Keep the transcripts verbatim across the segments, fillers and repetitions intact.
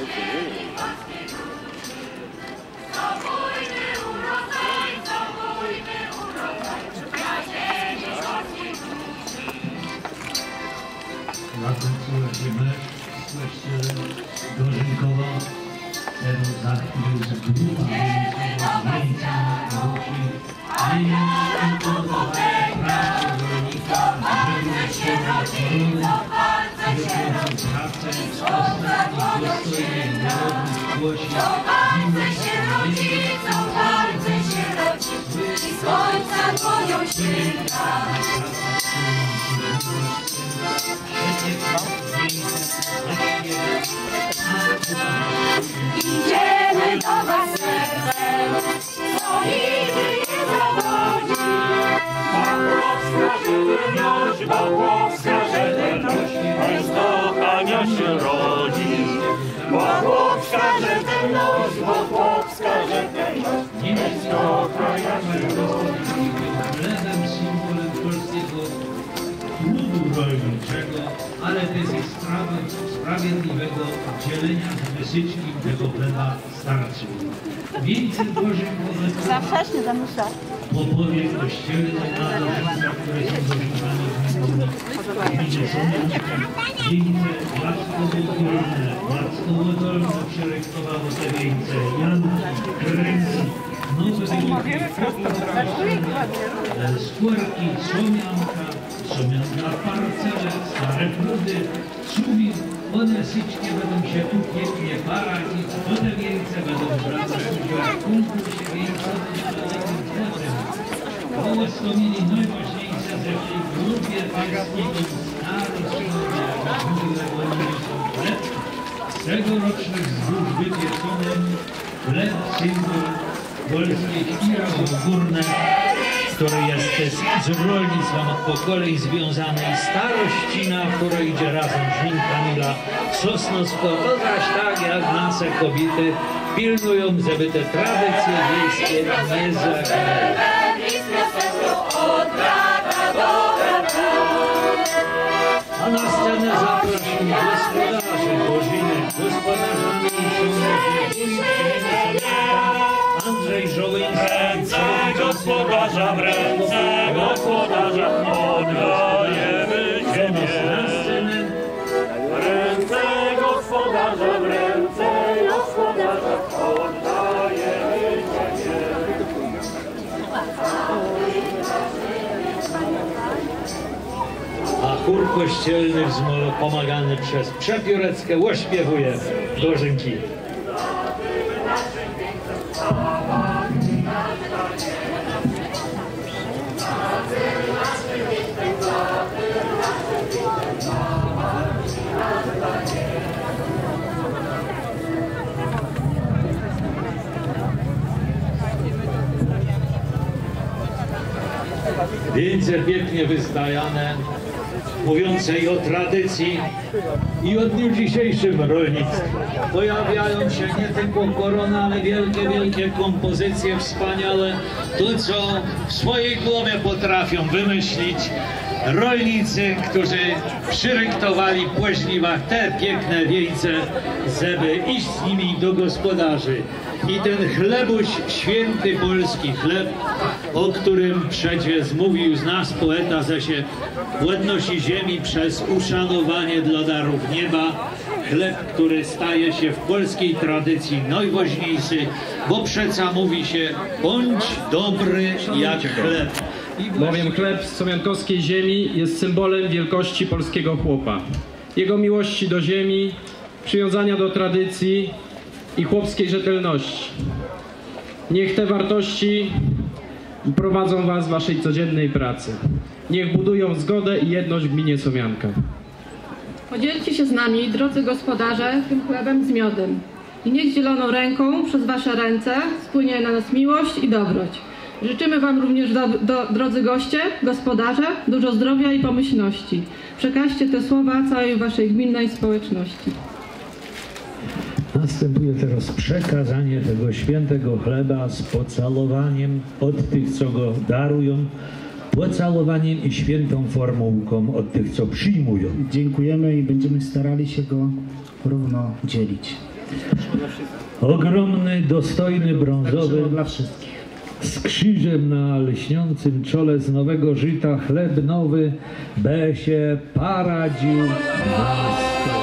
Na końcu lecimy do Rynkowa. Ten za chwilę z grupa wieńca wróci. Wieńca udaje pracę rolnika, żeby się rodziny, żeby pracę z ostatnich dostojnych narodów głosi. Bardzo się rodzi, co bardzo się rodzi, i słońca dłonią święta. Idziemy do was sercem, co nigdy nie zawodzi. Pawłowska rzetelność, Pawłowska rzetelność, bez kochania się rodzi. Pawłowska rzetelność, Pawłowska rzetelność, bez kochania się rodzi. Chlebem, symbolem polskiego ludu rolniczego, ale bez ich sprawiedliwego dzielenia z wysyczki tego chleba starczy. Wieńce Bożym Zawsze zamusza. popowie kościelne na nożycach, które są dorzucane w gminie Somianka. Wieńce Łackowo-Dolne, Łackowo-Dolne przerektowało te wieńce. Janki, Kręci, Nowe Skórki, Somianka, Somianka Parcele, Stare Prudy, Suwin. One syćkie będą się tu pięknie parać i one wieńce będą brać udział w konkursie wieńcowym z dalekim chlebem. Było wspomnieli najważniejsze ze tej grupie pańskiej staroświetnej, jak mówił chleb. Z tegorocznych zbóż wypieczonym chleb symbol polskiej Kirawo Górne, który jest z rolnictwem od pokoleń związany, i starościna, która idzie razem z nim, Kamila Sosnowsko, to zaś tak jak nasze kobiety pilnują, żeby te tradycje wiejskie nie zaginęły. A na scenę zapraszam gospodarzy Bożyny, gospodarzami Andrzej Żołyński. Ręce gospodarza, w ręce gospodarza oddajemy Ciebie. W ręce gospodarza, w ręce gospodarza oddajemy Ciebie. A chór kościelny pomagany przez Przepioreckę ośpiewuje Dożynki. Wieńce pięknie wyzdajane, mówiące i o tradycji, i o dniu dzisiejszym rolnictwie. Pojawiają się nie tylko korona, ale wielkie, wielkie kompozycje wspaniale. To, co w swojej głowie potrafią wymyślić rolnicy, którzy przyryktowali w Płaźniwach te piękne wieńce, żeby iść z nimi do gospodarzy. I ten chlebuś, święty polski chleb, o którym przecież mówił z nas poeta, że się płodności ziemi przez uszanowanie dla darów nieba. Chleb, który staje się w polskiej tradycji najważniejszy, bo przeca mówi się: bądź dobry jak chleb. Bowiem chleb z somiankowskiej ziemi jest symbolem wielkości polskiego chłopa, jego miłości do ziemi, przywiązania do tradycji i chłopskiej rzetelności. Niech te wartości prowadzą was w waszej codziennej pracy. Niech budują zgodę i jedność w gminie Somianka. Podzielcie się z nami, drodzy gospodarze, tym chlebem z miodem. I niech zieloną ręką przez wasze ręce spłynie na nas miłość i dobroć. Życzymy wam również, do, do, drodzy goście, gospodarze, dużo zdrowia i pomyślności. Przekażcie te słowa całej waszej gminnej społeczności. Następuje teraz przekazanie tego świętego chleba z pocałowaniem od tych, co go darują, pocałowaniem i świętą formułką od tych, co przyjmują. Dziękujemy i będziemy starali się go równo dzielić. Ogromny, dostojny, brązowy, dla wszystkich. z krzyżem na lśniącym czole, z nowego żyta chleb nowy, be się paradził na stole.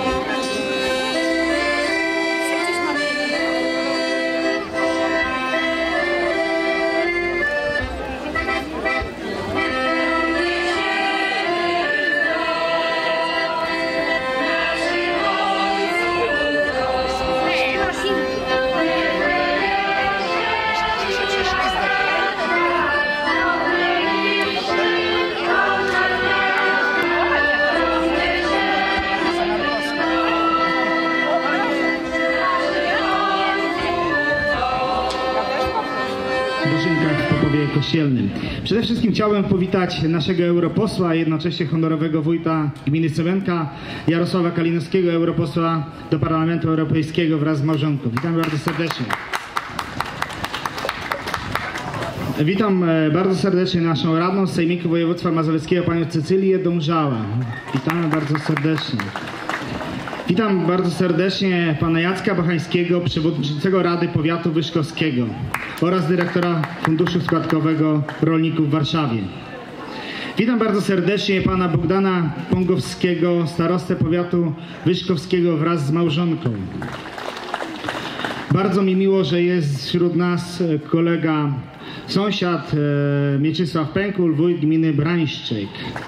W Popowie Kościelnym. Przede wszystkim chciałbym powitać naszego europosła, a jednocześnie honorowego wójta gminy Sowianka, Jarosława Kalinowskiego, europosła do Parlamentu Europejskiego wraz z małżonką. Witam bardzo serdecznie. Witam bardzo serdecznie naszą radną z Sejmiku Województwa Mazowieckiego, panią Cecylię Dążała. Witamy bardzo serdecznie. Witam bardzo serdecznie pana Jacka Bachańskiego, przewodniczącego Rady Powiatu Wyszkowskiego oraz dyrektora Funduszu Składkowego Rolników w Warszawie. Witam bardzo serdecznie pana Bogdana Pongowskiego, starostę Powiatu Wyszkowskiego wraz z małżonką. Bardzo mi miło, że jest wśród nas kolega, sąsiad Mieczysław Pękul, wójt gminy Brańszczyk.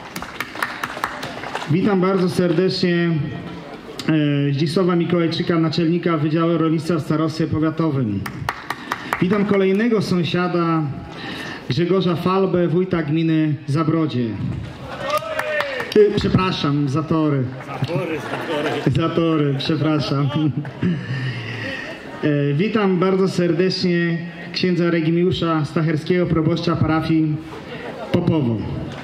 Witam bardzo serdecznie Zdzisława Mikołajczyka, naczelnika Wydziału Rolnictwa w Starostwie Powiatowym. Witam kolejnego sąsiada, Grzegorza Falbę, wójta gminy Zabrodzie. Y, przepraszam, Zatory. Zatory, zatory. Zatory, przepraszam. E, witam bardzo serdecznie księdza Regimiusza Stacherskiego, proboszcza parafii Popowo.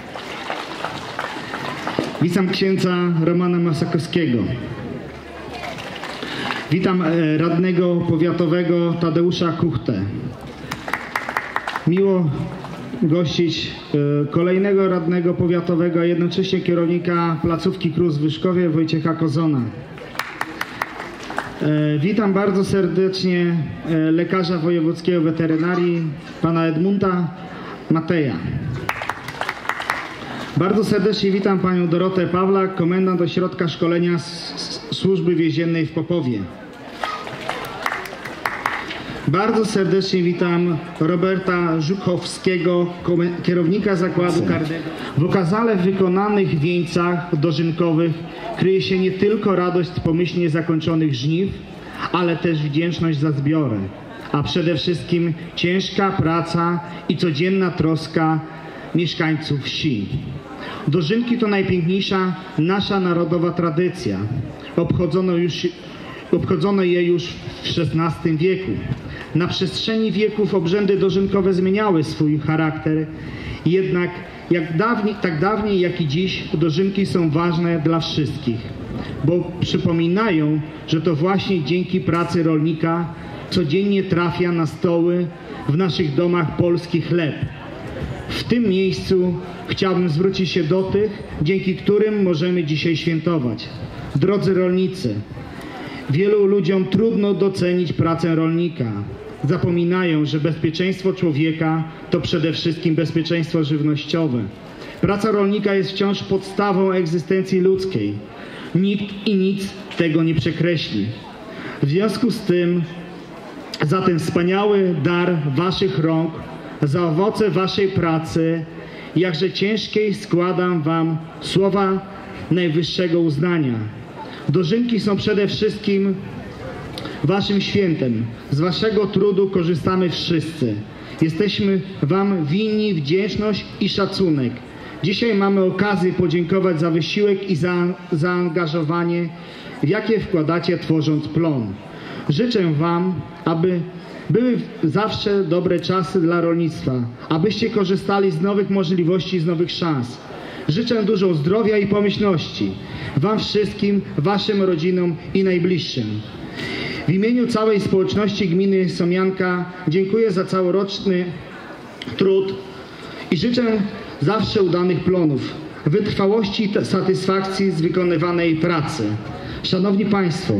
Witam księdza Romana Masakowskiego. Witam radnego powiatowego Tadeusza Kuchtę. Miło gościć kolejnego radnego powiatowego, a jednocześnie kierownika placówki Krus w Wyszkowie, Wojciecha Kozona. Witam bardzo serdecznie lekarza wojewódzkiego weterynarii, pana Edmunda Mateja. Bardzo serdecznie witam panią Dorotę Pawlak, komendant Ośrodka Szkolenia Służby Więziennej w Popowie. Bardzo serdecznie witam Roberta Żuchowskiego, kierownika zakładu karnego. W okazale wykonanych wieńcach dożynkowych kryje się nie tylko radość z pomyślnie zakończonych żniw, ale też wdzięczność za zbiory, a przede wszystkim ciężka praca i codzienna troska mieszkańców wsi. Dożynki to najpiękniejsza nasza narodowa tradycja. Obchodzono, już, obchodzono je już w szesnastym wieku. Na przestrzeni wieków obrzędy dożynkowe zmieniały swój charakter, jednak jak dawniej, tak dawniej jak i dziś dożynki są ważne dla wszystkich, bo przypominają, że to właśnie dzięki pracy rolnika codziennie trafia na stoły w naszych domach polski chleb. W tym miejscu chciałbym zwrócić się do tych, dzięki którym możemy dzisiaj świętować. Drodzy rolnicy, wielu ludziom trudno docenić pracę rolnika. Zapominają, że bezpieczeństwo człowieka to przede wszystkim bezpieczeństwo żywnościowe. Praca rolnika jest wciąż podstawą egzystencji ludzkiej. Nikt i nic tego nie przekreśli. W związku z tym za ten wspaniały dar waszych rąk, za owoce waszej pracy, jakże ciężkiej, składam wam słowa najwyższego uznania. Dożynki są przede wszystkim waszym świętem. Z waszego trudu korzystamy wszyscy. Jesteśmy wam winni wdzięczność i szacunek. Dzisiaj mamy okazję podziękować za wysiłek i za zaangażowanie, w jakie wkładacie, tworząc plon. Życzę wam, aby były zawsze dobre czasy dla rolnictwa, abyście korzystali z nowych możliwości, z nowych szans. Życzę dużo zdrowia i pomyślności wam wszystkim, waszym rodzinom i najbliższym. W imieniu całej społeczności gminy Somianka dziękuję za całoroczny trud i życzę zawsze udanych plonów, wytrwałości i satysfakcji z wykonywanej pracy. Szanowni Państwo,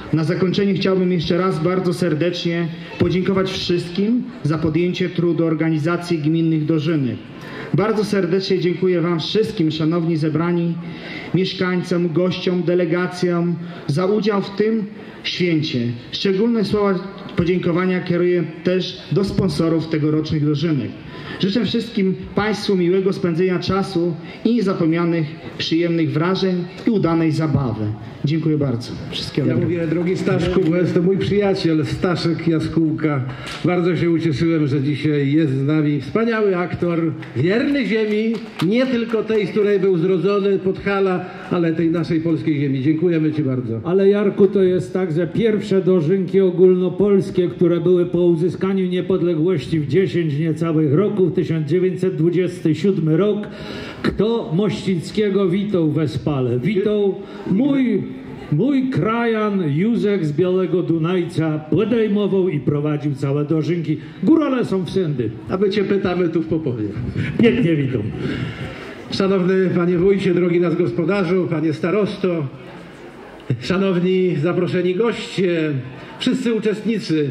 Na zakończenie chciałbym jeszcze raz bardzo serdecznie podziękować wszystkim za podjęcie trudu organizacji gminnych dożynek. Bardzo serdecznie dziękuję Wam wszystkim, szanowni zebrani, mieszkańcom, gościom, delegacjom za udział w tym święcie. Szczególne słowa podziękowania kieruję też do sponsorów tegorocznych dożynek. Życzę wszystkim Państwu miłego spędzenia czasu i niezapomnianych, przyjemnych wrażeń i udanej zabawy. Dziękuję bardzo. Wszystkiego Ja dobrego. mówię, drogi Staszku, bo jest to mój przyjaciel, Staszek Jaskółka. Bardzo się ucieszyłem, że dzisiaj jest z nami wspaniały aktor, wierny ziemi, nie tylko tej, z której był zrodzony, Podhala, ale tej naszej polskiej ziemi. Dziękujemy Ci bardzo. Ale Jarku, to jest tak, że pierwsze dożynki ogólnopolskie, które były po uzyskaniu niepodległości w dziesięć niecałych roków, tysiąc dziewięćset dwudziesty siódmy rok, kto Mościckiego witał we Spale? Witał mój, mój krajan Józek z Białego Dunajca, podejmował i prowadził całe dożynki. Górale są wszędy. A my Cię pytamy tu w Popowie. Pięknie witam. Szanowny Panie Wójcie, drogi nasz gospodarzu, Panie Starosto, szanowni zaproszeni goście, wszyscy uczestnicy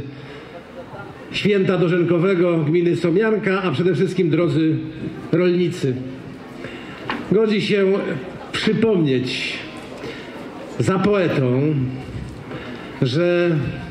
Święta Dożynkowego Gminy Somianka, a przede wszystkim drodzy rolnicy. Godzi się przypomnieć za poetą, że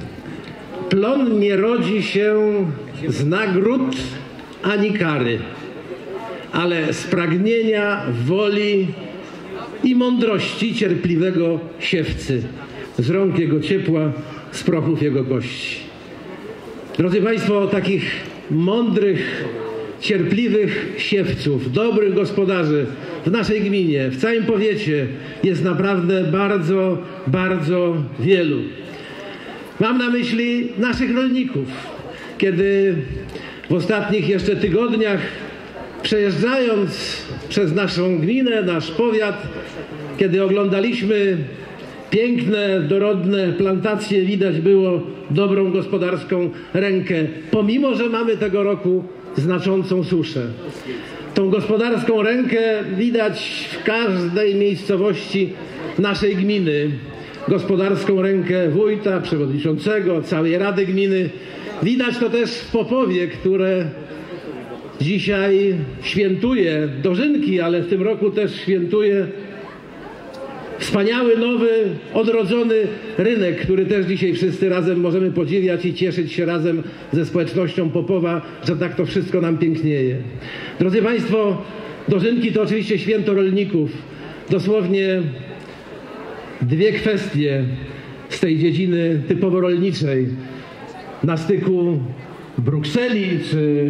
plon nie rodzi się z nagród ani kary, ale z pragnienia, woli i mądrości cierpliwego siewcy, z rąk jego ciepła, z prochów jego kości. Drodzy Państwo, takich mądrych, cierpliwych siewców, dobrych gospodarzy w naszej gminie, w całym powiecie jest naprawdę bardzo, bardzo wielu. Mam na myśli naszych rolników. Kiedy w ostatnich jeszcze tygodniach, przejeżdżając przez naszą gminę, nasz powiat, kiedy oglądaliśmy piękne, dorodne plantacje, widać było dobrą gospodarską rękę, pomimo że mamy tego roku znaczącą suszę. Tą gospodarską rękę widać w każdej miejscowości naszej gminy. Gospodarską rękę wójta, przewodniczącego, całej Rady Gminy. Widać to też w Popowie, które dzisiaj świętuje dożynki, ale w tym roku też świętuje wspaniały, nowy, odrodzony rynek, który też dzisiaj wszyscy razem możemy podziwiać i cieszyć się razem ze społecznością Popowa, że tak to wszystko nam pięknieje. Drodzy Państwo, dożynki to oczywiście święto rolników. Dosłownie dwie kwestie z tej dziedziny typowo rolniczej na styku Brukseli czy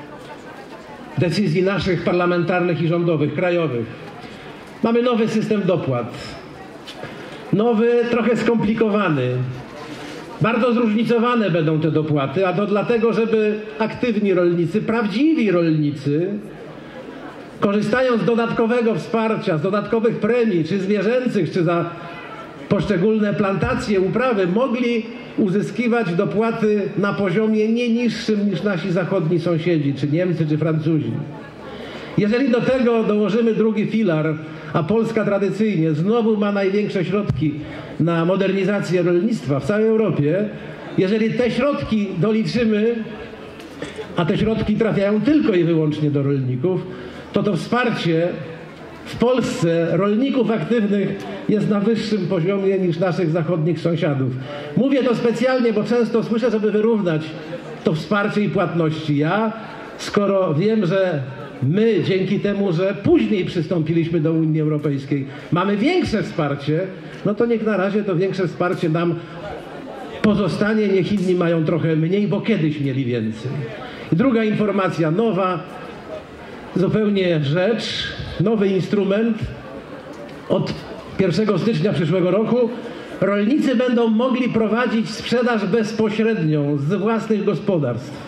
decyzji naszych parlamentarnych i rządowych, krajowych. Mamy nowy system dopłat. Nowy, trochę skomplikowany. Bardzo zróżnicowane będą te dopłaty, a to dlatego, żeby aktywni rolnicy, prawdziwi rolnicy, korzystając z dodatkowego wsparcia, z dodatkowych premii, czy zwierzęcych, czy za poszczególne plantacje, uprawy, mogli uzyskiwać dopłaty na poziomie nie niższym niż nasi zachodni sąsiedzi, czy Niemcy, czy Francuzi. Jeżeli do tego dołożymy drugi filar, a Polska tradycyjnie znowu ma największe środki na modernizację rolnictwa w całej Europie, jeżeli te środki doliczymy, a te środki trafiają tylko i wyłącznie do rolników, to to wsparcie w Polsce rolników aktywnych jest na wyższym poziomie niż naszych zachodnich sąsiadów. Mówię to specjalnie, bo często słyszę, żeby wyrównać to wsparcie i płatności. Ja, skoro wiem, że my dzięki temu, że później przystąpiliśmy do Unii Europejskiej, mamy większe wsparcie, no to niech na razie to większe wsparcie nam pozostanie, niech inni mają trochę mniej, bo kiedyś mieli więcej. I druga informacja, nowa zupełnie rzecz, nowy instrument. Od pierwszego stycznia przyszłego roku rolnicy będą mogli prowadzić sprzedaż bezpośrednią z własnych gospodarstw.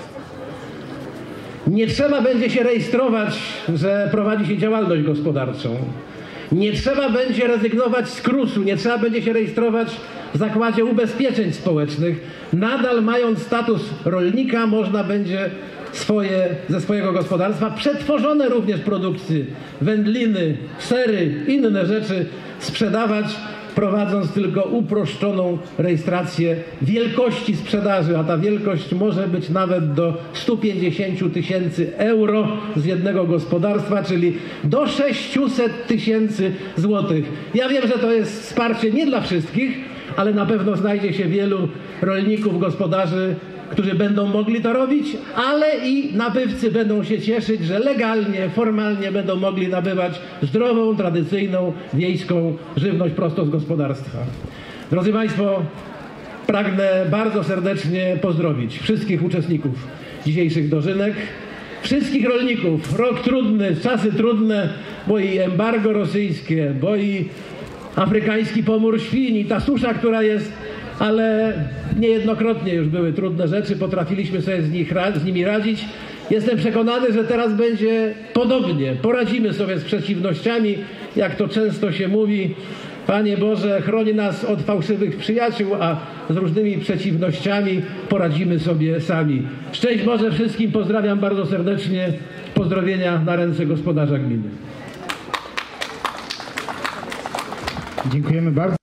Nie trzeba będzie się rejestrować, że prowadzi się działalność gospodarczą. Nie trzeba będzie rezygnować z krusu, nie trzeba będzie się rejestrować w Zakładzie Ubezpieczeń Społecznych. Nadal mając status rolnika, można będzie swoje, ze swojego gospodarstwa przetworzone również produkty, wędliny, sery, inne rzeczy sprzedawać prowadząc tylko uproszczoną rejestrację wielkości sprzedaży, a ta wielkość może być nawet do stu pięćdziesięciu tysięcy euro z jednego gospodarstwa, czyli do sześciuset tysięcy złotych. Ja wiem, że to jest wsparcie nie dla wszystkich, ale na pewno znajdzie się wielu rolników, gospodarzy, którzy będą mogli to robić, ale i nabywcy będą się cieszyć, że legalnie, formalnie będą mogli nabywać zdrową, tradycyjną, wiejską żywność prosto z gospodarstwa. Drodzy Państwo, pragnę bardzo serdecznie pozdrowić wszystkich uczestników dzisiejszych dożynek, wszystkich rolników. Rok trudny, czasy trudne, bo i embargo rosyjskie, bo i afrykański pomór świni, ta susza, która jest, ale niejednokrotnie już były trudne rzeczy, potrafiliśmy sobie z, nich, z nimi radzić. Jestem przekonany, że teraz będzie podobnie. Poradzimy sobie z przeciwnościami, jak to często się mówi. Panie Boże, chroni nas od fałszywych przyjaciół, a z różnymi przeciwnościami poradzimy sobie sami. Szczęść Boże wszystkim, pozdrawiam bardzo serdecznie. Pozdrowienia na ręce gospodarza gminy. Dziękujemy bardzo.